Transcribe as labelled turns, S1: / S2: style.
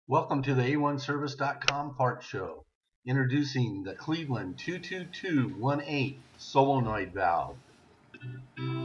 S1: Welcome to the A1Service.com part show. Introducing the Cleveland 22218 solenoid valve.